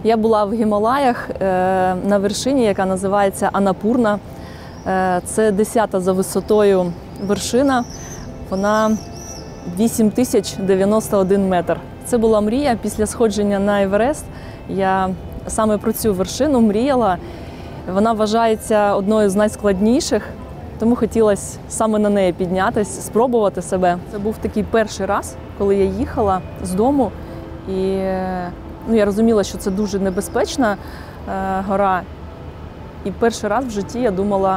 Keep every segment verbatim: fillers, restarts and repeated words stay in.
Я була в Гімалаях на вершині, яка називається Анапурна. Це десята за висотою вершина. Вона вісім тисяч дев'яносто один метр. Це була мрія. Після сходження на Еверест я саме про цю вершину мріяла. Вона вважається одною з найскладніших, тому хотілося саме на неї піднятися, спробувати себе. Це був такий перший раз, коли я їхала з дому. І ну, я розуміла, що це дуже небезпечна е, гора. І перший раз в житті я думала,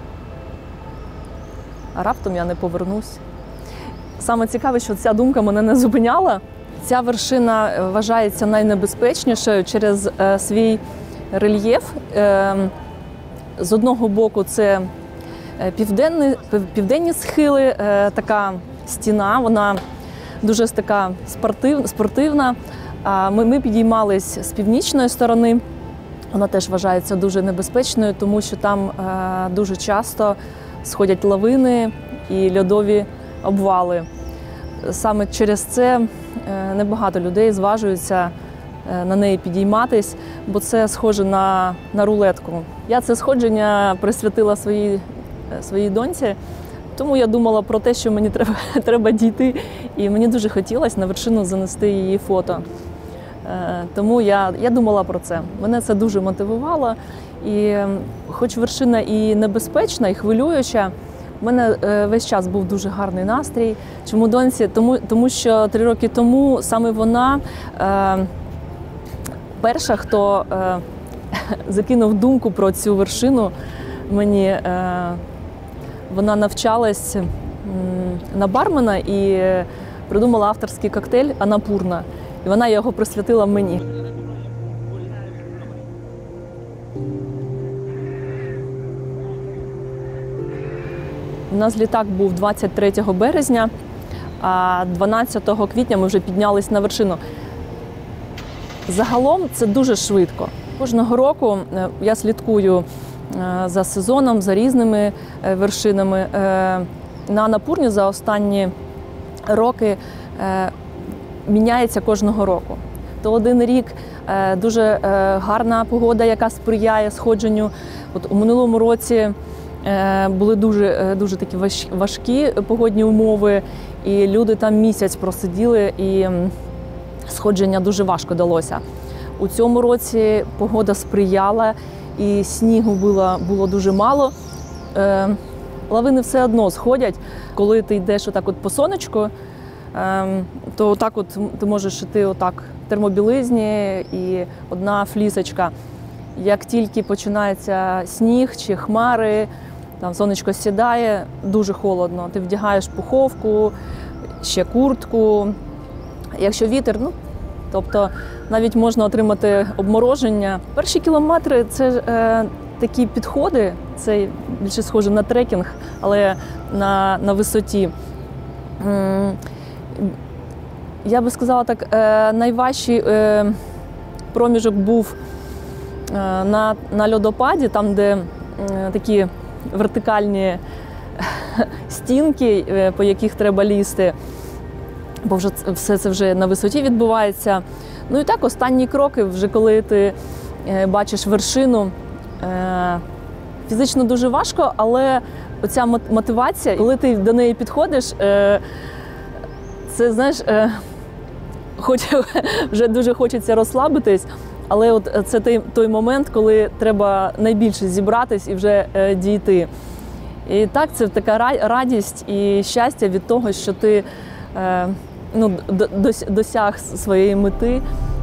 а раптом я не повернусь. Саме цікаве, що ця думка мене не зупиняла. Ця вершина вважається найнебезпечнішою через е, свій рельєф. Е, з одного боку це південні, південні схили, е, така стіна, вона дуже така спортив, спортивна. А ми, ми підіймались з північної сторони. Вона теж вважається дуже небезпечною, тому що там е, дуже часто сходять лавини і льодові обвали. Саме через це е, небагато людей зважуються е, на неї підійматись, бо це схоже на, на рулетку. Я це сходження присвятила своїй, своїй доньці, тому я думала про те, що мені треба, треба дійти, і мені дуже хотілося на вершину занести її фото. Тому я, я думала про це. Мене це дуже мотивувало. І хоч вершина і небезпечна, і хвилююча, в мене весь час був дуже гарний настрій. Чому доньці? Тому, тому що три роки тому саме вона е, перша, хто е, закинув думку про цю вершину мені. Е, вона навчалась м, на бармена і придумала авторський коктейль «Анапурна». І вона його присвятила мені. У нас літак був двадцять третього березня, а дванадцятого квітня ми вже піднялись на вершину. Загалом це дуже швидко. Кожного року я слідкую за сезоном, за різними вершинами. На Анапурні за останні роки міняється кожного року. То один рік е, дуже е, гарна погода, яка сприяє сходженню. От у минулому році е, були дуже, е, дуже такі важ, важкі погодні умови, і люди там місяць просиділи, і м, сходження дуже важко далося. У цьому році погода сприяла, і снігу було, було дуже мало. Е, лавини все одно сходять, коли ти йдеш отак от по сонечку, то отак от ти можеш йти отак в термобілизні і одна флісочка. Як тільки починається сніг чи хмари, там сонечко сідає, дуже холодно. Ти вдягаєш пуховку, ще куртку. Якщо вітер, ну, тобто навіть можна отримати обмороження. Перші кілометри – це е, такі підходи, це більше схоже на трекінг, але на, на висоті. Я би сказала так, найважчий проміжок був на, на льодопаді, там, де такі вертикальні стінки, по яких треба лізти, бо вже все це вже на висоті відбувається. Ну і так, останні кроки, вже коли ти бачиш вершину, фізично дуже важко, але оця мотивація, коли ти до неї підходиш, це, знаєш, хоч вже дуже хочеться розслабитись, але от це той, той момент, коли треба найбільше зібратись і вже е, дійти. І так, це така радість і щастя від того, що ти е, ну, досяг своєї мети.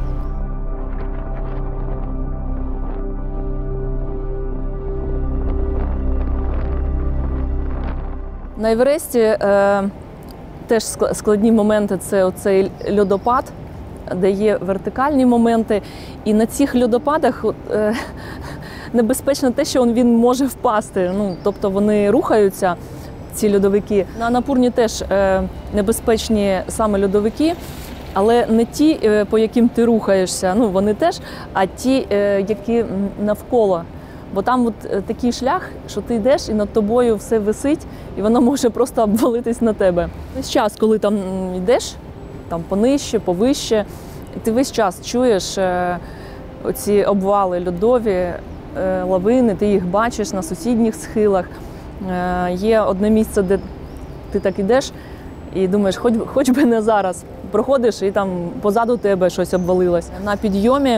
На Евересті е, теж складні моменти – це оцей льодопад, де є вертикальні моменти. І на цих льодопадах е, небезпечно те, що він може впасти. Ну, тобто вони рухаються, ці льодовики. На Анапурні теж е, небезпечні саме льодовики, але не ті, е, по яким ти рухаєшся, ну вони теж, а ті, е, які навколо. Бо там от такий шлях, що ти йдеш і над тобою все висить, і воно може просто обвалитись на тебе. Весь час, коли там йдеш, там понижче, повище, ти весь час чуєш оці обвали льодові, лавини, ти їх бачиш на сусідніх схилах. Є одне місце, де ти так ідеш і думаєш, хоч, хоч би не зараз. Проходиш і там позаду тебе щось обвалилось. На підйомі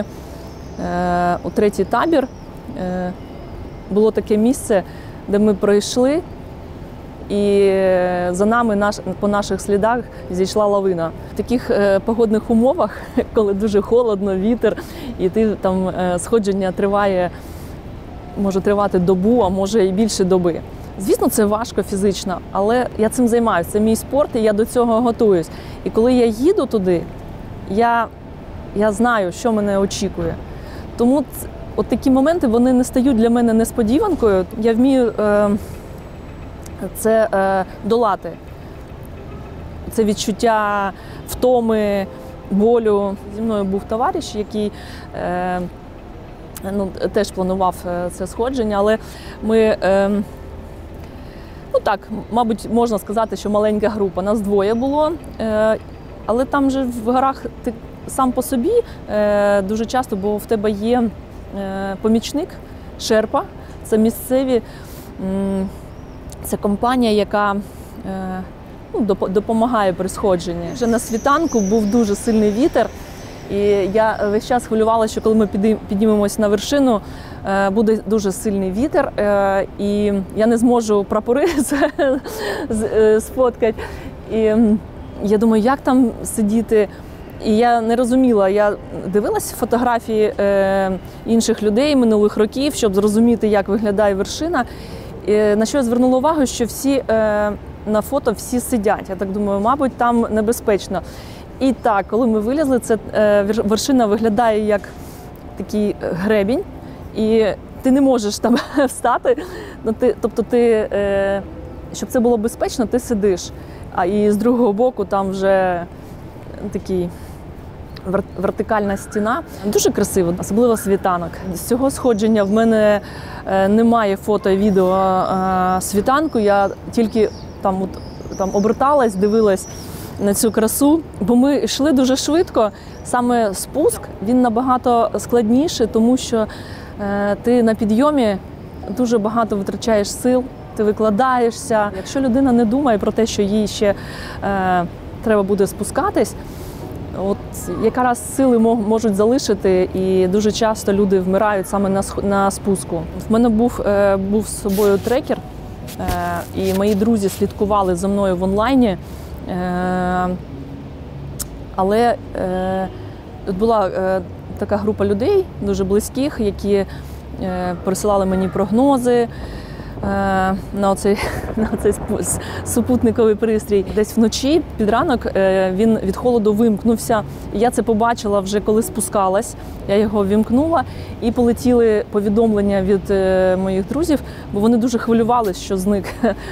у третій табір було таке місце, де ми пройшли, і за нами наш, по наших слідах зійшла лавина. В таких е, погодних умовах, коли дуже холодно, вітер, і ти там е, сходження триває, може тривати добу, а може і більше доби. Звісно, це важко фізично, але я цим займаюся. Це мій спорт, і я до цього готуюсь. І коли я їду туди, я, я знаю, що мене очікує. Тому от такі моменти, вони не стають для мене несподіванкою. Я вмію е, це е, долати. Це відчуття втоми, болю. Зі мною був товариш, який е, ну, теж планував це сходження, але ми, е, ну так, мабуть, можна сказати, що маленька група. Нас двоє було, е, але там же в горах ти сам по собі е, дуже часто, бо в тебе є е, помічник, шерпа, це місцеві, м, це компанія, яка е, ну, допомагає при сходженні. Вже на світанку був дуже сильний вітер, і я весь час хвилювалася, що коли ми піднімемось на вершину, е, буде дуже сильний вітер, е, і я не зможу прапори сфоткати. І я думаю, як там сидіти? І я не розуміла, я дивилась фотографії е, інших людей минулих років, щоб зрозуміти, як виглядає вершина. І на що я звернула увагу, що всі е, на фото всі сидять. Я так думаю, мабуть, там небезпечно. І так, коли ми вилізли, це е, вершина виглядає як такий гребінь, і ти не можеш там встати. Ну, ти, тобто, ти, е, щоб це було безпечно, ти сидиш. А і з другого боку там вже такий вертикальна стіна. Дуже красиво, особливо світанок. З цього сходження в мене немає фото і відео світанку. Я тільки там, от, там оберталась, дивилась на цю красу, бо ми йшли дуже швидко. Саме спуск, він набагато складніший, тому що ти на підйомі дуже багато витрачаєш сил, ти викладаєшся. Якщо людина не думає про те, що їй ще е, треба буде спускатись, от якраз сили можуть залишити, і дуже часто люди вмирають саме на, на спуску. В мене був, е, був з собою трекер, е, і мої друзі слідкували за мною в онлайні, е, але е, була е, така група людей, дуже близьких, які е, присилали мені прогнози на оцей, на оцей супутниковий пристрій. Десь вночі, під ранок, він від холоду вимкнувся. Я це побачила вже, коли спускалась. Я його вімкнула, і полетіли повідомлення від моїх друзів, бо вони дуже хвилювалися, що зник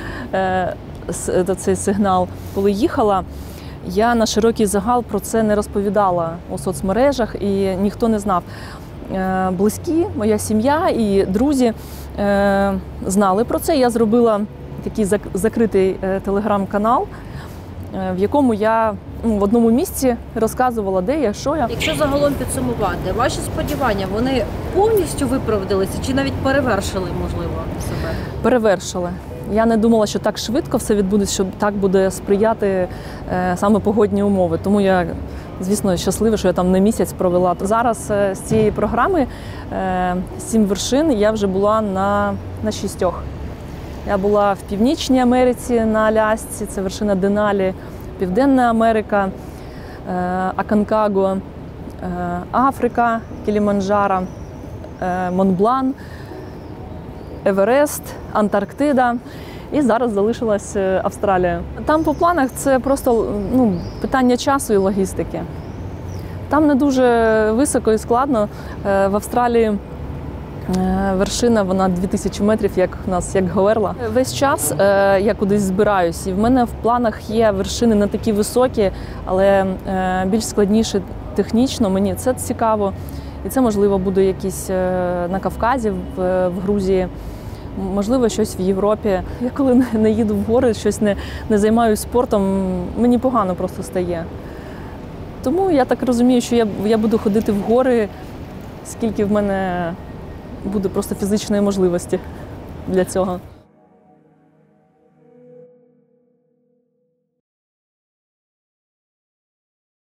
цей сигнал. Коли їхала, я на широкий загал про це не розповідала у соцмережах, і ніхто не знав. Близькі, моя сім'я і друзі е, знали про це. Я зробила такий закритий телеграм-канал, в якому я ну, в одному місці розказувала, де я, що я. Якщо загалом підсумувати, ваші сподівання, вони повністю виправдалися чи навіть перевершили, можливо, себе? Перевершили. Я не думала, що так швидко все відбудеться, що так буде сприяти е, саме погодні умови. Тому я, звісно, щаслива, що я там не місяць провела. Зараз е, з цієї програми е, «Сім вершин» я вже була на, на шістьох. Я була в Північній Америці на Алясці, це вершина Деналі, Південна Америка, е, Аконкагуа, е, Африка, Кіліманджаро, е, Монблан, Еверест, Антарктида, і зараз залишилась Австралія. Там по планах це просто ну, питання часу і логістики. Там не дуже високо і складно. В Австралії вершина, вона дві тисячі метрів, як у нас, як Говерла. Весь час я кудись збираюсь, і в мене в планах є вершини не такі високі, але більш складніші технічно. Мені це цікаво. І це, можливо, буде якісь на Кавказі, в, в Грузії, можливо, щось в Європі. Я коли не їду в гори, щось не, не займаюся спортом, мені погано просто стає. Тому я так розумію, що я, я буду ходити в гори скільки в мене буде просто фізичної можливості для цього.